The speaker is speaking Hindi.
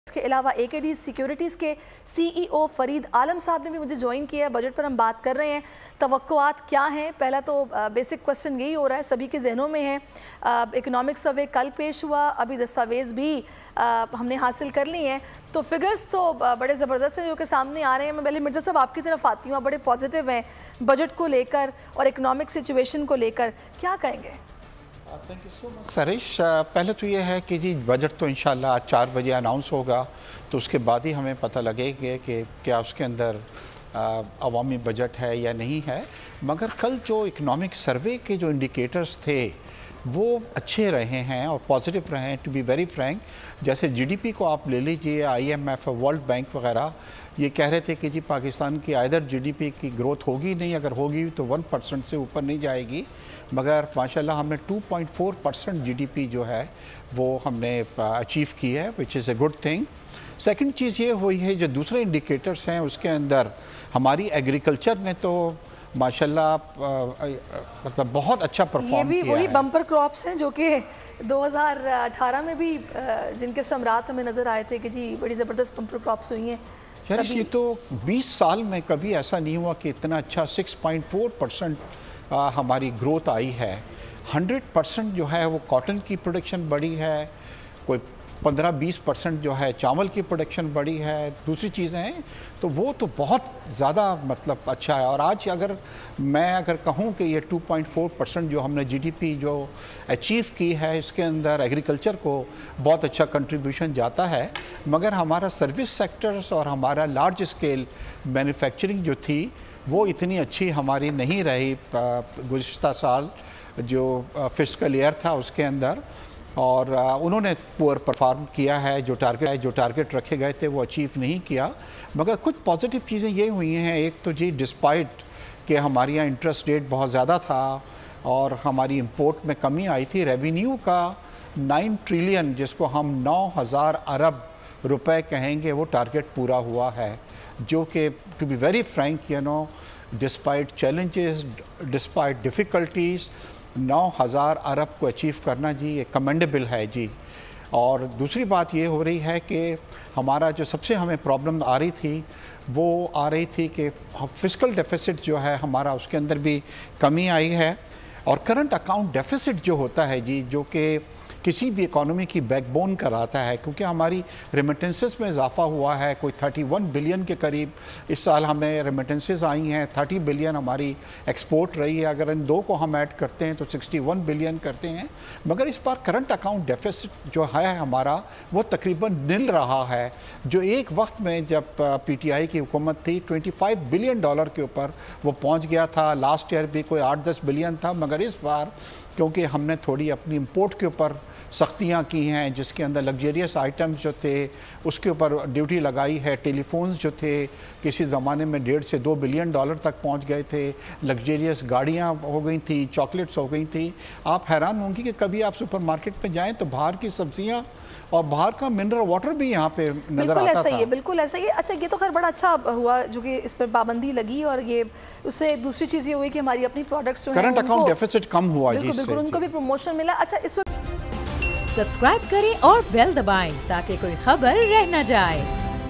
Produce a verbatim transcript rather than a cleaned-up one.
इसके अलावा ए के डी सिक्योरिटीज़ के सी ई ओ फरीद आलम साहब ने भी मुझे ज्वाइन किया है। बजट पर हम बात कर रहे हैं, तवक्कुआत क्या हैं। पहला तो बेसिक क्वेश्चन यही हो रहा है, सभी के जहनों में है। इकोनॉमिक सर्वे कल पेश हुआ, अभी दस्तावेज़ भी आ, हमने हासिल कर ली हैं, तो फिगर्स तो बड़े ज़बरदस्त हैं जो कि सामने आ रहे हैं। मैं पहले मिर्ज़ा साहब आपकी तरफ आती हूँ, आप बड़े पॉजिटिव हैं बजट को लेकर और इकनॉमिक सिचुएशन को लेकर, क्या कहेंगे? Thank you so much Sarish. पहले तो ये है कि जी बजट तो इंशाल्लाह आज चार बजे अनाउंस होगा, तो उसके बाद ही हमें पता लगेगा कि क्या उसके अंदर अवामी बजट है या नहीं है। मगर कल जो इकनॉमिक सर्वे के जो इंडिकेटर्स थे वो अच्छे रहे हैं और पॉजिटिव रहे हैं। टू बी वेरी फ्रैंक, जैसे जीडीपी को आप ले लीजिए, आईएमएफ, वर्ल्ड बैंक वगैरह ये कह रहे थे कि जी पाकिस्तान की आइदर जीडीपी की ग्रोथ होगी नहीं, अगर होगी तो वन परसेंट से ऊपर नहीं जाएगी। मगर माशाल्लाह हमने two point four percent GDP जो है वो हमने अचीव की है, which is a good thing. Second चीज़ ये हुई है, जो दूसरे इंडिकेटर्स हैं उसके अंदर हमारी एग्रीकल्चर ने तो माशाल्लाह मतलब बहुत अच्छा परफॉर्म किया है। ये भी वही बम्पर क्रॉप्स हैं जो कि दो हज़ार अठारह में भी जिनके समरात हमें नज़र आए थे कि जी बड़ी ज़बरदस्त बम्पर क्रॉप्स हुई हैं। यार ये तो बीस साल में कभी ऐसा नहीं हुआ कि इतना अच्छा सिक्स पॉइंट फोर परसेंट हमारी ग्रोथ आई है। हंड्रेड परसेंट जो है वो कॉटन की प्रोडक्शन बढ़ी है, कोई पंद्रह बीस परसेंट जो है चावल की प्रोडक्शन बढ़ी है, दूसरी चीज़ें हैं, तो वो तो बहुत ज़्यादा मतलब अच्छा है। और आज अगर मैं अगर कहूँ कि ये टू पॉइंट फोर परसेंट जो हमने जीडीपी जो अचीव की है, इसके अंदर एग्रीकल्चर को बहुत अच्छा कंट्रीब्यूशन जाता है। मगर हमारा सर्विस सेक्टर्स और हमारा लार्ज स्केल मैन्युफैक्चरिंग जो थी वो इतनी अच्छी हमारी नहीं रही गुज़िश्ता साल जो फिस्कल ईयर था उसके अंदर, और उन्होंने पुअर परफॉर्म किया है। जो टारगेट जो टारगेट रखे गए थे वो अचीव नहीं किया। मगर कुछ पॉजिटिव चीज़ें ये हुई हैं, एक तो जी डिस्पाइट कि हमारे यहाँ इंटरेस्ट रेट बहुत ज़्यादा था और हमारी इंपोर्ट में कमी आई थी, रेवेन्यू का नाइन ट्रिलियन जिसको हम नौ हज़ार अरब रुपए कहेंगे वो टारगेट पूरा हुआ है, जो कि to be very frank you know despite challenges, despite difficulties, नौ हज़ार अरब को अचीव करना जी ये कमेंडेबल है जी। और दूसरी बात ये हो रही है कि हमारा जो सबसे हमें प्रॉब्लम आ रही थी वो आ रही थी कि फिस्कल डेफिसिट जो है हमारा उसके अंदर भी कमी आई है। और करंट अकाउंट डेफिसिट जो होता है जी, जो कि किसी भी इकोनॉमी की बैकबोन कराता है, क्योंकि हमारी रेमिटेंसेस में इजाफा हुआ है, कोई इकतीस बिलियन के करीब इस साल हमें रेमिटेंसेस आई हैं, तीस बिलियन हमारी एक्सपोर्ट रही है। अगर इन दो को हम ऐड करते हैं तो इकसठ बिलियन करते हैं। मगर इस बार करंट अकाउंट डेफिसिट जो है हमारा वो तकरीबन निल रहा है, जो एक वक्त में जब पीटीआई की हुकूमत थी पच्चीस बिलियन डॉलर के ऊपर वो पहुँच गया था। लास्ट ईयर भी कोई आठ दस बिलियन था। मगर इस बार क्योंकि हमने थोड़ी अपनी इंपोर्ट के ऊपर सख्तियाँ की हैं, जिसके अंदर लग्जरियस आइटम्स जो थे उसके ऊपर ड्यूटी लगाई है। टेलीफोन्स जो थे किसी ज़माने में डेढ़ से दो बिलियन डॉलर तक पहुंच गए थे। लग्जरियस गाड़ियाँ हो गई थी, चॉकलेट्स हो गई थी। आप हैरान होंगी कि कभी आप सुपरमार्केट में जाएं तो बाहर की सब्जियाँ और बाहर का मिनरल वाटर भी यहाँ पे नज़र आता ऐसा था। ही है, बिल्कुल ऐसा ही है। अच्छा, ये तो खैर बड़ा अच्छा हुआ जो कि इस पर पाबंदी लगी, और ये उससे दूसरी चीज़ ये हुई कि हमारी अपनी प्रोडक्ट्स जो करंट अकाउंट डेफिसिट कम हुआ जी, बिल्कुल उनको भी प्रमोशन मिला। अच्छा, इस वक्त सब्सक्राइब करें और बेल दबाएं ताकि कोई खबर रह न जाए।